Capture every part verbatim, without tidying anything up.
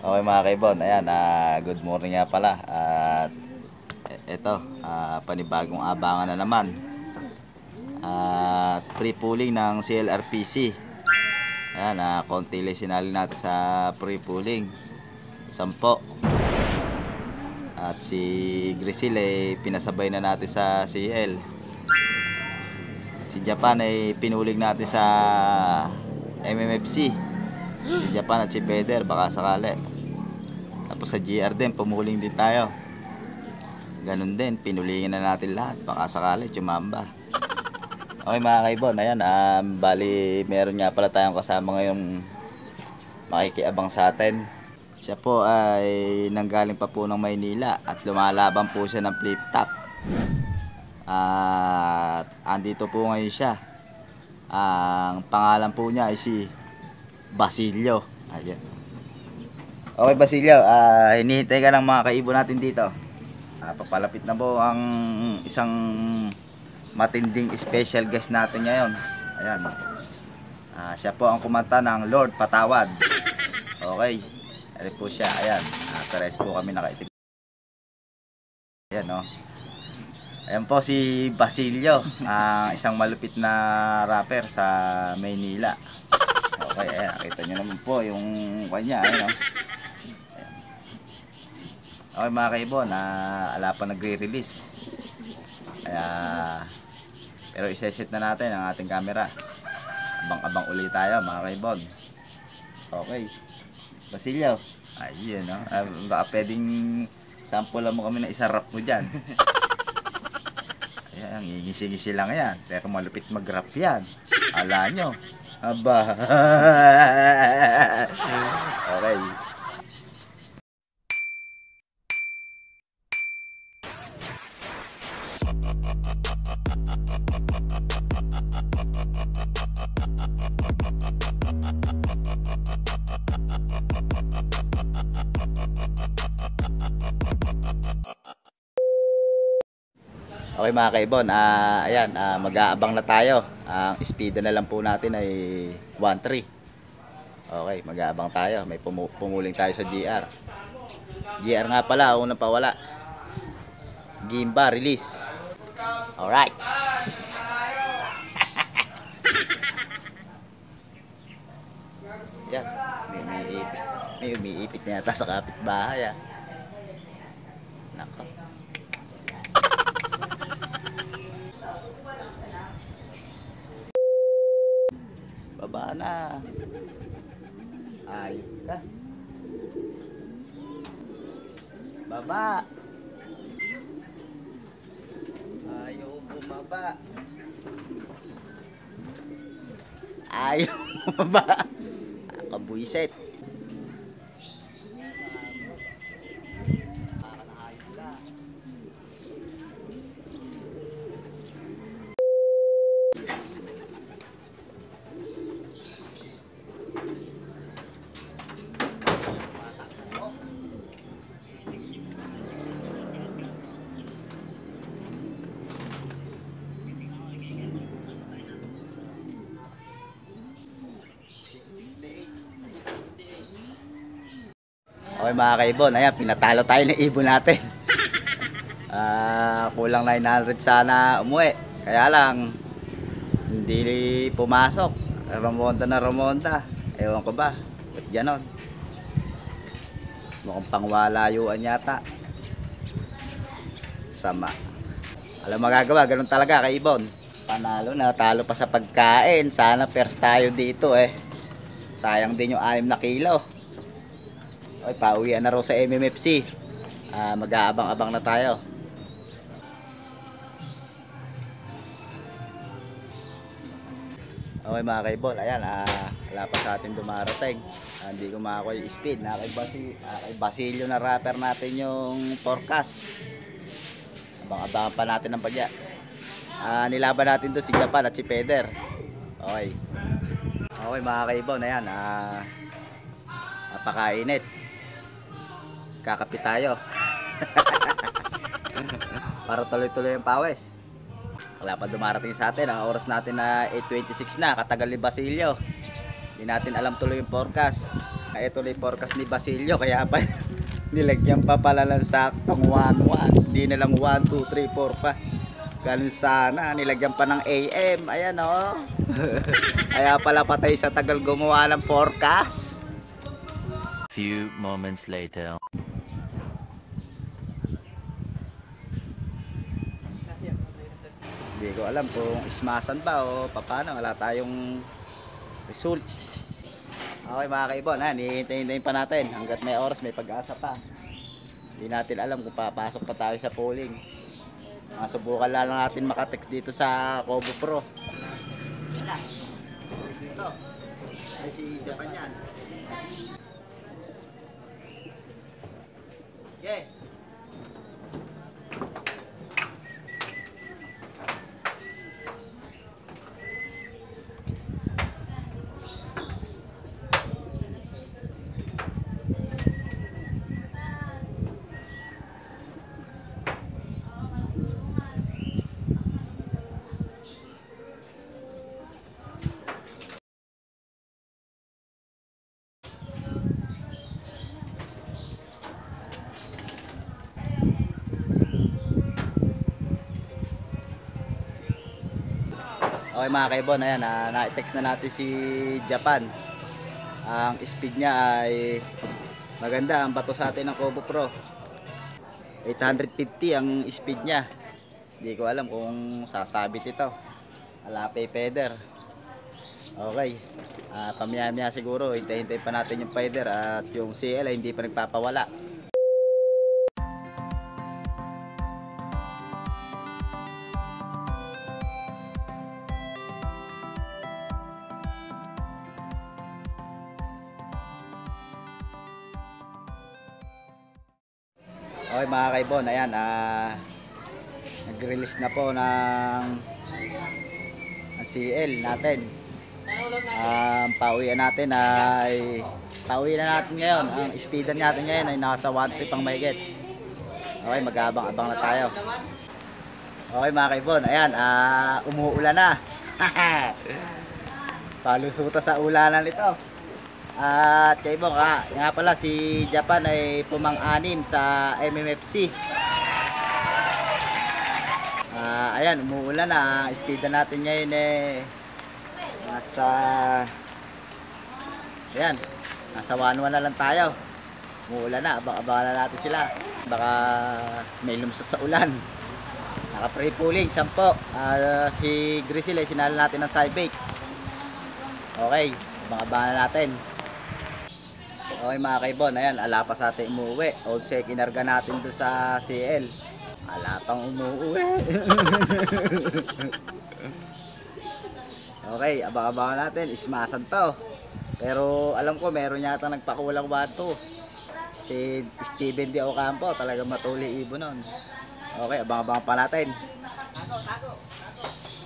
Okay mga kaibon, ayan, ah, good morning nga pala. At ito, ah, panibagong abangan na naman. At free pooling ng C L R P C. Ayan, ah, konti lang sinali natin sa free pooling. Sampo. At si Grisil ay pinasabay na natin sa C L. Si Japan ay pinuling natin sa M M F C. Si Japan at si Peder, baka sakali. Tapos sa G R din, pumuling din tayo. Ganun din, pinulingin na natin lahat. Baka sakali, chumamba. Okay mga kaibon, ayan, um, bali meron nga pala tayong kasama ngayong makikiabang sa atin. Siya po ay nanggaling pa po ng Maynila at lumalaban po siya ng flip top. At andito po ngayon siya. Ang pangalan po niya ay si Basilio. Ayan. Okay Basilio, uh, hinihintay ka ng mga kaibon natin dito. Uh, papalapit na po ang isang matinding special guest natin ngayon. Ayan. Uh, siya po ang kumanta ng Lord Patawad. Okay. Ayan po siya. Ayan. Uh, Pares po kami nakaitim. Ayan o. No? Ayan po si Basilio. Ang uh, isang malupit na rapper sa Maynila. Okay. Ayan. Nakita nyo naman po yung kanya. Ayan o. No? Okay mga kaibon, uh, ala pa nagre-release. Kaya, pero iseset na natin ang ating camera. Abang-abang ulit tayo mga kaibon. Okay. Basilio. Ayun, no? Uh, baka pwedeng sample mo kami na isarap mo dyan. Ayan, ngigisi-gisi lang yan. Pero malupit mag-rap yan. Ala nyo. Aba. Okay. Okay mga kaibon, uh, ayan, uh, mag-aabang na tayo. Ang uh, speed na lang po natin ay one three. Okay, mag-aabang tayo. May pumu pumuling tayo sa G R. G R nga pala, unang pawala. Gimba, release. Alright. Yan, may umiipit. May umiipit na yata sa kapitbahay ah. Nako. Baba na. Ayos ka. Baba. Ayaw bumaba. Ayaw bumaba. Kabuiset. Okay mga kaibon, ayan, pinatalo tayo ng ibon natin. uh, Kulang nine hundred sana umuwi. Kaya lang, hindi pumasok. Ramonda na ramonda. Ewan ko ba, ba't ganon? Mukhang pangwalayuan yata. Sama. Alam magagawa, ganun talaga kaibon. Panalo na, talo pa sa pagkain. Sana first tayo dito eh. Sayang din yung anim na kilo. Okay, pauwian na raw sa M M F C. Uh, mag-aabang-abang na tayo. Okay mga kaibol, ayan, uh, wala pa sa atin dumarating. Uh, hindi ko makakuha yung speed. Uh, kay, Basi, uh, kay Basilio na rapper natin yung forecast. Abang-abangan pa natin ang pagya. Uh, nilaban natin doon si Japan at si Peder. Okay. Okay mga kaibol, ayan, uh, napakainit. Kakapit tayo. Para tuloy-tuloy yung pawis. Wala pa dumarating sa atin. Ang oras natin na eight twenty-six na. Katagal ni Basilio. Hindi natin alam tuloy yung forecast. Ito na yung forecast ni Basilio, kaya pa nilagyan pa pala ng saktong one one. Hindi na lang one, two, three, four pa. Ganun sana, nilagyan pa ng A M. Ayan o. Oh. Kaya pala patay sa tagal gumawa ng forecast. Few moments later. Hindi ko alam kung ismasan ba o paano, wala tayong result. Okay mga kaibon, hihintayin pa natin hanggat may oras, may pag-asa pa. Hindi natin alam kung papasok pa tayo sa polling. Subukan lang natin makatext dito sa Kobo Pro. Wala. Dito. Ay si Japan yan. Okay. Okay mga kaibon, ayan, na, na-text na natin si Japan. Ang speed niya ay maganda, ang bato sa atin ng Kobo Pro. eight fifty ang speed niya. Hindi ko alam kung sasabit ito. Alape feather. Okay. Uh, Pamaya-maya siguro, hintay-hintay pa natin yung feather at yung C L ay hindi pa nagpapawala. Okay mga kaibon, ayan, ah, nag-release na po ng, ng C L natin. Um, pauwian natin ay pauwi na natin ngayon. Ang speedan natin ngayon ay nasa one trip ang mahigit. Okay, mag-aabang-abang na tayo. Okay mga kaibon, ayan, ah, umuulan na. Palusuta sa ulanan ito. At kaibong, ah, nga pala si Japan ay pumang-anim sa M M F C. Ah, ayan, umuulan na. Speedan natin ngayon eh nasa ayan, nasa one one na lang tayo. Umuulan na, abang-abangan na natin sila. Baka may lumsot sa ulan. Naka-free pooling, sampo. Ah, si Grizzly, sinala natin ng side bait. Okay, abang-abangan na natin. Okay mga kaibon, ayan, ala pa sa atin umuwi. Old sec, inarga natin doon sa C L. Ala pang umuwi. Okay, abang-abangan natin, ismasan to. Pero alam ko meron yata nagpakulang bato. Si Steven D. Ocampo, talagang matuli ibo nun. Okay, abang-abangan pa natin. Tago, tago, tago.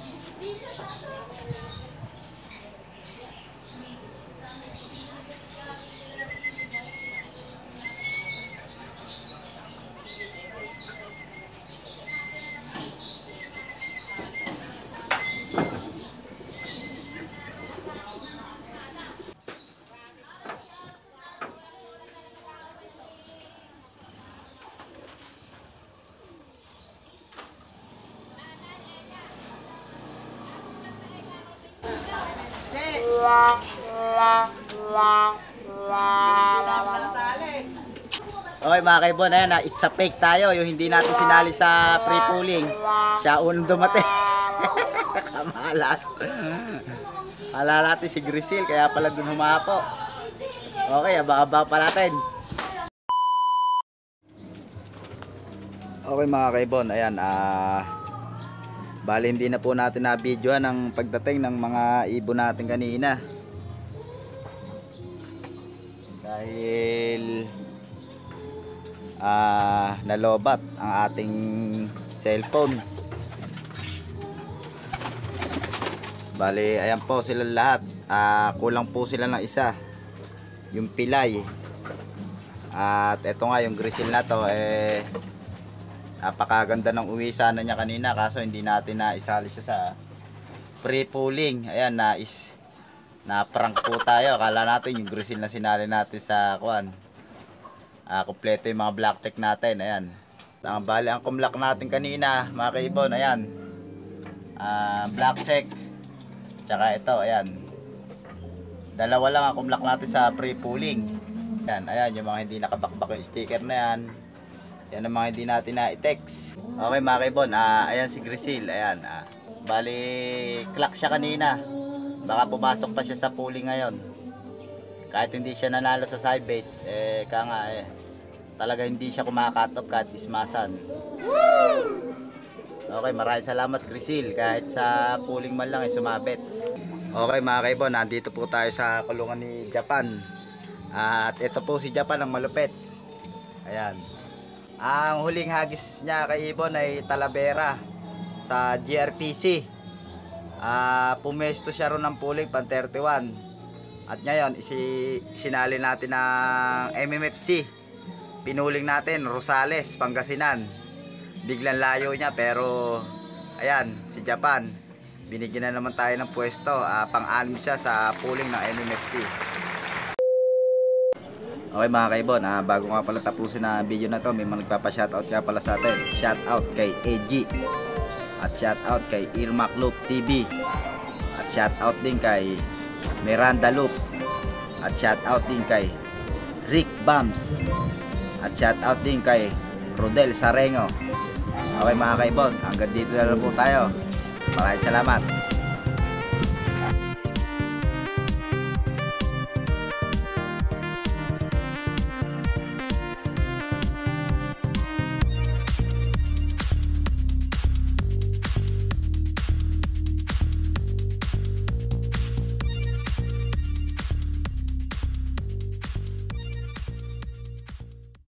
Okay mga kaibon, ayan, it's a fake tayo. Yung hindi natin sinali sa pre-pooling, siya unang dumating. Kamalas. Ala natin si Grizzly, kaya pala dun humapo. Okay, abang-abang pa natin. Okay mga kaibon, ayan, ah, bali hindi na po natin na-videoan ang pagdating ng mga ibon natin kanina. Dahil ah, nalobat ang ating cellphone. Bali, ayan po sila lahat. Ah, kulang po sila ng isa. Yung pilay. At eto nga yung Grizzly na to, eh napakaganda ng uwi sana niya kanina, kaso hindi natin na isali siya sa pre-pooling. Ayan, na is Na-prank po tayo. Akala natin yung grisil na sinali natin sa kuan. Ah, kompleto yung mga blackjack natin. Ayan. Ang bali ang kumlak natin kanina, mga kaibon, ayan. Ah, blackjack. Tsaka ito, ayan. Dalawa lang ang kumlak natin sa pre-pooling. Ayan, ayan yung mga hindi nakabakbak yung sticker na yan. Yan ang mga hindi natin na-text. Okay mga kaibon, ah, ayan si Grisil, ayan. Ah, bali, clock siya kanina. Baka pumasok pa siya sa pooling ngayon. Kahit hindi siya nanalo sa side bet, eh, kaya nga, eh, talaga hindi siya kumakatop kahit ismasan. Okay, maraming salamat Grisil, kahit sa pooling man lang ay sumabit. Okay mga kaibon, nandito po tayo sa kulungan ni Japan. At ito po si Japan ang malupit. Ayan. Ang huling hagis niya kay Ibon ay Talavera sa G R P C. Ah, pumesto siya ron ng pooling pan thirty-one. At ngayon, isi sinali natin ng M M F C. Pinuling natin Rosales, Pangasinan. Biglang layo niya pero ayan, si Japan. Binigyan na naman tayo ng pwesto. Ah, pang-anim siya sa pooling ng M M F C. Okay mga kaibon, ah, bago nga pala tapusin na video na to, may mga nagpapa-shoutout nga pala sa atin. Shoutout kay A G. At shoutout kay Irmac Loop T V. At shoutout din kay Miranda Loop. At shoutout din kay Rick Bams. At shoutout din kay Rodel Sarengo. Okay mga kaibon, hanggang dito na lang po tayo. Maraming salamat.